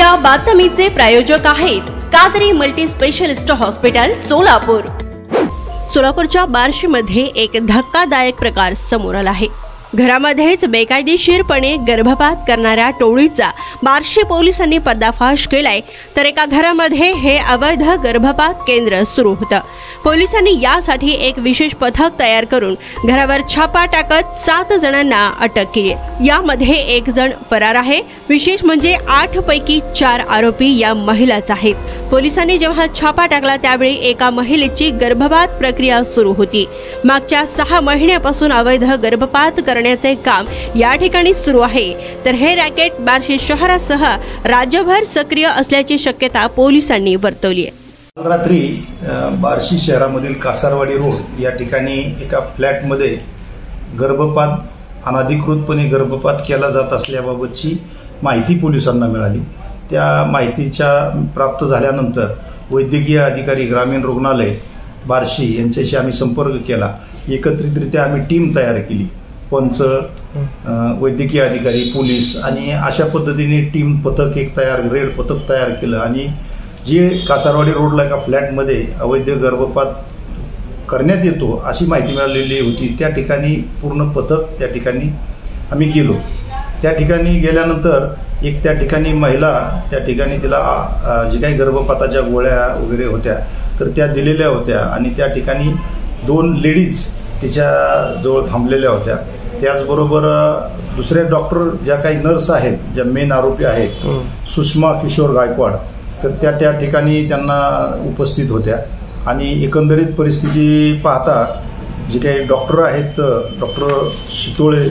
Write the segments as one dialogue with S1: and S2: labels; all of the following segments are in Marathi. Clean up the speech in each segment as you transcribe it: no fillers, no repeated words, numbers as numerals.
S1: या बातमीचे प्रायोजक आहेत Qadri multi specialist hospital Solapur. सोलापूरच्या बार्शीमध्ये एक धक्कादायक प्रकार समोर आला आहे। घरामध्येच बेकायदेशीरपणे गर्भपात करणाऱ्या टोळीचा बार्शी पोलिसांनी पर्दाफाश केलाय। तर एका घरामध्ये हे अवैध गर्भपात केंद्र सुरू होतं। पोलिसांनी यासाठी एक विशेष पथक तयार करून घरावर छापा टाकत 7 जणांना अटक केली। यामध्ये एक जण फरार आहे। विशेष म्हणजे 8 पैकी 4 आरोपी या महिलाच आहेत। पोलिसांनी जेव्हा छापा टाकला त्यावेळी एका महिलेची गर्भपात प्रक्रिया सुरू होती। मागच्या 6 महिन्यापासून अवैध गर्भपात करण्याचे काम या ठिकाणी सुरू आहे। तर हे रॅकेट बार्शी शहरासह राज्यभर सक्रिय असल्याची शक्यता पोलिसांनी वर्तवली आहे।
S2: रात्री बार्शी शहरामधील कासारवाडी रोड या ठिकाणी एका फ्लॅटमध्ये गर्भपात अनधिकृतपणे गर्भपात केला जात असल्याबाबतची माहिती पोलिसांना मिळाली। त्या माहितीच्या प्राप्त झाल्यानंतर वैद्यकीय अधिकारी ग्रामीण रुग्णालय बार्शी यांच्याशी आम्ही संपर्क केला। एकत्रितरित्या आम्ही टीम तयार केली, पंच, वैद्यकीय अधिकारी, पोलीस आणि अशा पद्धतीने टीम पथक एक रेड पथक तयार केलं आणि जे कासारवाडी रोडला एका फ्लॅटमध्ये अवैध गर्भपात करण्यात येतो अशी माहिती मिळालेली होती। त्या ठिकाणी पूर्ण पथक त्या ठिकाणी आम्ही गेलो। त्या ठिकाणी गेल्यानंतर एक त्या ठिकाणी महिला त्या ठिकाणी तिला जे काही गर्भपाताच्या गोळ्या वगैरे होत्या तर त्या दिलेल्या होत्या आणि त्या ठिकाणी 2 लेडीज तिच्या जवळ थांबलेल्या होत्या। त्याचबरोबर दुसरे डॉक्टर ज्या काही नर्स आहेत, ज्या मेन आरोपी आहेत सुषमा किशोर गायकवाड, तर त्या ठिकाणी त्यांना उपस्थित होत्या आणि एकंदरीत परिस्थिती पाहता जे काही डॉक्टर आहेत, डॉक्टर शितोळे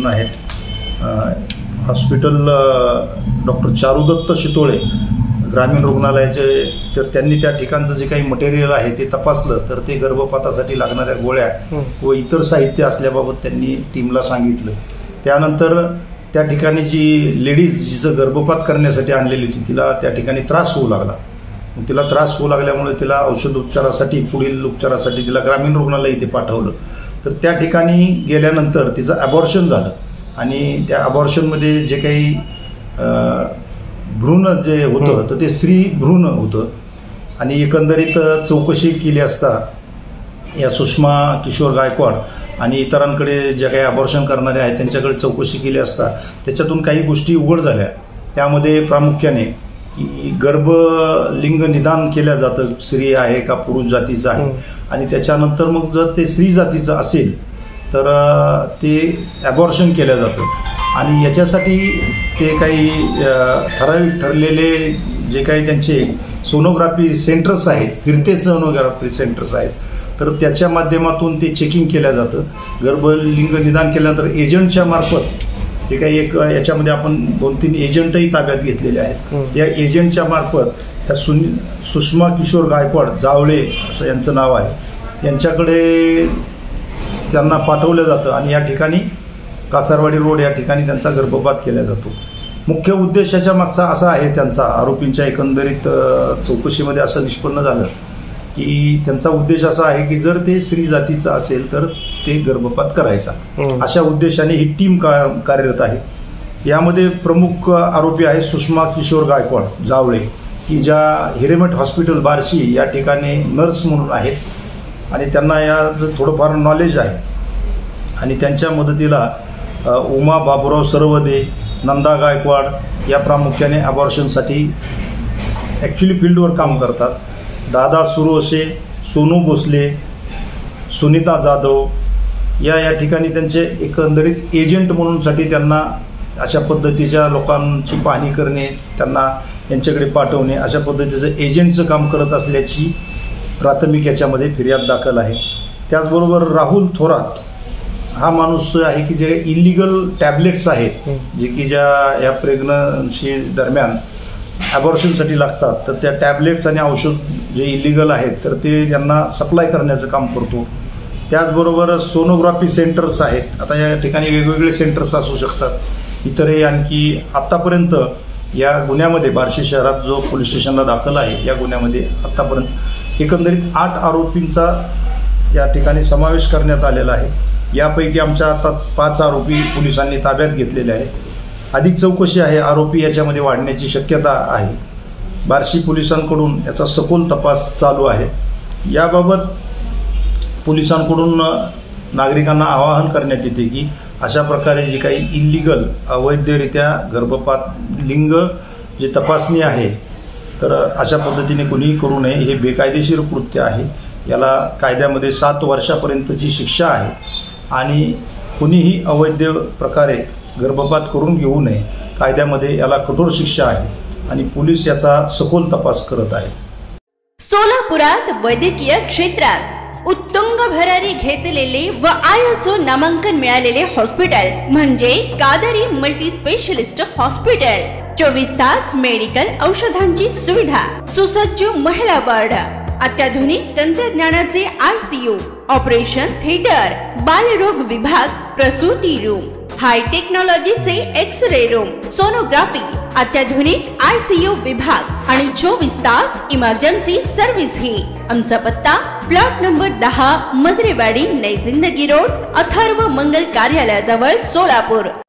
S2: आहेत, हॉस्पिटल डॉक्टर चारुदत्त शितोळे ग्रामीण रुग्णालयाचे, तर त्यांनी त्या ठिकाणचं जे काही मटेरियल आहे ते तपासलं तर ते गर्भपातासाठी लागणाऱ्या गोळ्या व इतर साहित्य असल्याबाबत त्यांनी टीमला सांगितलं। त्यानंतर त्या ठिकाणी जी लेडीज जिचं गर्भपात करण्यासाठी आणलेली होती तिला त्या ठिकाणी त्रास होऊ लागला। तिला त्रास होऊ लागल्यामुळे तिला औषध उपचारासाठी पुढील उपचारासाठी तिला ग्रामीण रुग्णालय इथे पाठवलं। तर त्या ठिकाणी गेल्यानंतर तिचं अबॉर्शन झालं आणि त्या अबॉर्शनमध्ये जे काही भ्रूण जे होतं तर ते स्त्री भ्रूण होतं आणि एकंदरीत चौकशी केली असता या सुषमा किशोर गायकवाड आणि इतरांकडे ज्या काही अबॉर्शन करणारे आहेत त्यांच्याकडे चौकशी केली असता त्याच्यातून काही गोष्टी उघड झाल्या। त्यामध्ये प्रामुख्याने की गर्भलिंग निदान केलं जातं, स्त्री आहे का पुरुष जातीचं आहे आणि त्याच्यानंतर मग जर ते स्त्री जातीचं असेल तर ते अबॉर्शन केलं जातं आणि याच्यासाठी ते काही ठराविक ठरलेले जे काही त्यांचे सोनोग्राफी सेंटर्स आहेत, फिरते सोनोग्राफी सेंटर्स आहेत, तर त्याच्या माध्यमातून ते चेकिंग केलं जातं। गर्भलिंग निदान केल्यानंतर एजंटच्या मार्फत हे काही एक याच्यामध्ये आपण 2-3 एजंटही ताब्यात घेतलेले आहेत। या एजंटच्या मार्फत त्या सुषमा किशोर गायकवाड जावळे असं यांचं नाव आहे, यांच्याकडे त्यांना पाठवलं जातं आणि या ठिकाणी कासारवाडी रोड या ठिकाणी त्यांचा गर्भपात केला जातो। मुख्य उद्देशाच्या मागचा असा आहे त्यांचा आरोपींच्या एकंदरीत चौकशीमध्ये असं निष्पन्न झालं की त्यांचा उद्देश असा आहे की जर ते स्त्री जातीचं असेल तर ते गर्भपात करायचा, अशा उद्देशाने ही टीम कार्यरत आहे। यामध्ये प्रमुख आरोपी आहे सुषमा किशोर गायकवाड जावळे, की ज्या हिरेमठ हॉस्पिटल बार्शी या ठिकाणी नर्स म्हणून आहेत आणि त्यांना याचं थोडंफार नॉलेज आहे आणि त्यांच्या मदतीला उमा बाबुराव सरवदे, नंदा गायकवाड या प्रामुख्याने अबॉर्शनसाठी ॲक्च्युली फील्डवर काम करतात। दादा सुरोसे, सोनू भोसले, सुनीता जाधव या ठिकाणी त्यांचे एकंदरीत एजंट म्हणूनसाठी त्यांना अशा पद्धतीच्या लोकांची पाहणी करणे, त्यांना यांच्याकडे पाठवणे, अशा पद्धतीचं एजंटचं काम करत असल्याची प्राथमिक याच्यामध्ये फिर्याद दाखल आहे। त्याचबरोबर राहुल थोरात हा माणूस आहे की जे इलिगल टॅबलेट्स आहेत जे की या प्रेग्नन्सी दरम्यान अबॉर्शनसाठी लागतात, तर त्या टॅबलेट्स आणि औषध जे इलिगल आहेत तर ते त्यांना सप्लाय करण्याचं काम करतो। त्याचबरोबर सोनोग्राफी सेंटर्स आहेत, आता या ठिकाणी वेगवेगळे सेंटर्स असू शकतात, इतरही आणखी आतापर्यंत या गुन्ह्यामध्ये बार्शी शहरात जो पोलीस स्टेशनला दाखल आहे या गुन्ह्यामध्ये आतापर्यंत एकंदरीत 8 आरोपींचा या ठिकाणी समावेश करण्यात आलेला आहे। यापैकी आमच्या आता 5 आरोपी पोलिसांनी ताब्यात घेतलेले आहेत अधिक चौकशी आहे. आरोपी याच्यामध्ये वाढण्याची शक्यता आहे. बार्शी पोलिसांकडून याचा सखोल तपास चालू आहे. याबाबत पोलिसांकडून नागरिकांना आवाहन करण्यात येते की अशा प्रकारे जी काही इल्लीगल अवैधरित्या गर्भपात लिंग जे तपासणी आहे तर अशा पद्धतीने कुणीही करू नये. हे बेकायदेशीर कृत्य आहे. याला कायद्यामध्ये 7 वर्षापर्यंतची शिक्षा आहे आणि कुणीही अवैध प्रकारे गर्भपात करून घेऊ नये. कायद्यामध्ये याला कठोर शिक्षा आहे आणि पोलीस याचा सखोल तपास करत आहेत.
S1: सोलापुरात वैद्यकीय क्षेत्रात उत्तुंग भरारी घेतलेले व ISO नामांकन मिळालेले हॉस्पिटल म्हणजे कादरी मल्टी स्पेशलिस्ट हॉस्पिटल. 24 तास मेडिकल औषधांची सुविधा, सुसज्ज महिला वार्ड, अत्याधुनिक तंत्रज्ञानाचे ICU, ऑपरेशन थिएटर, बालरोग विभाग, प्रसूती रूम, हाय टेक्नॉलॉजीचे एक्स-रे रूम, सोनोग्राफी, अत्याधुनिक ICU विभाग आणि 24 तास इमर्जन्सी सर्व्हिस ही. आमचा पत्ता प्लॉट नंबर 10 मजरेवाडी, नई जिंदगी रोड, अथर्व मंगल कार्यालयाजवळ, सोलापूर.